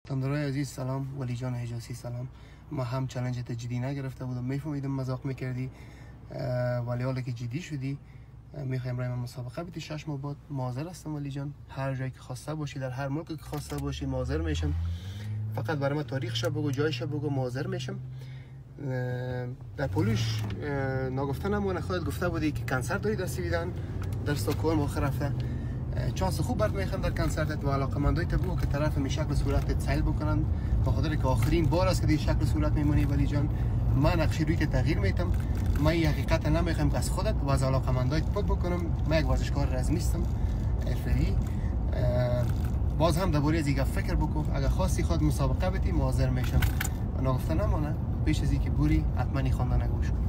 تندرای عزیز سلام، ولی جان حجازی سلام. ما هم چالش جدی نگرفته بودم، میفهمیدم مذاق میکردی ولی حالا که جدی شدی میخوایم برای مسابقه بدی 6 ماه بعد. معذر هستم ولی جان، هر جایی که خواسته باشی، در هر ملکی که خواسته باشی معذر میشم. فقط برای ما تاریخش بگو، جایش بگو، معذر میشم. در پولش نگفته نمونه، خودت گفته بودی که کنسرت داری در سویدن، در استکهلم آخر رفته. چانس خوب برات میخوام در کنسرتت و علاقه‌مندای تو بگو که طرف می شکل صورتت سیل بکنن، به خاطر که آخرین بار است که دی شکل صورت میمونی. ولی جان من نقش روی تغییر میتم. من این حقیقت نمیخوام که از خودت و از علاقه‌مندای پد بکنم. من یک ورزشکار رسمی هستم حرفه‌ای. باز هم درباره از این فکر بکن. اگر خواستی خود مسابقه بدی معذر میشم. نگفته نمونه، پیش از اینکه بوری حتما این خواندن گوش کن.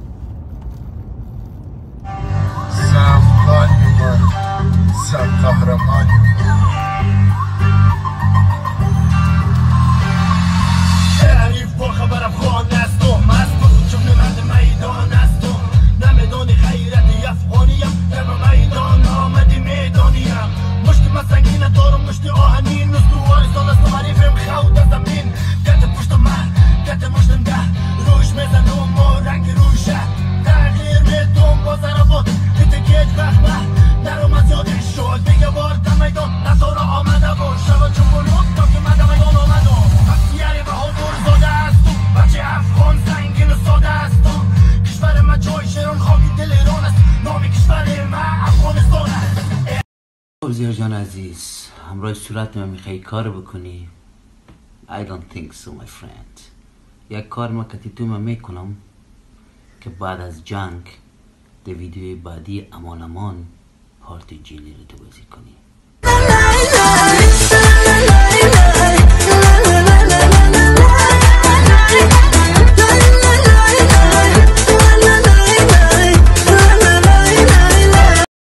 سب قهرمانی حریف با خبرم خان است و مست چون مرد میدان است و نمیدانی خیرت افغانیم در میدان آمدی میدانیم. مشت من سنگین دارم مشت آهنین نستوارستان است و حریفم خود از زمین. گت پشت من گت مشتم ده روش میزنم و رنگ روشه تغییر میدم با ضربات کتکیج بخمه درم از یادش شد دیگه وارد میدان نظاره آمده بود شبا چون بلوک تا که مده میدان آمده افسیاری به حضور زاده است بچه افغان زنگین و ساده است. کشور ما جای شیران خاکی دل ایران است، نامی کشور ما افغانستان است. وزیر جان عزیز، همراه صورت من میخوایی کار بکنی؟ I don't think so my friend. یک کار ما کتی من میکنم که بعد از جنگ ده ویدیوی بعدی امان امان پارتی جیلی رو تو بازی کنی.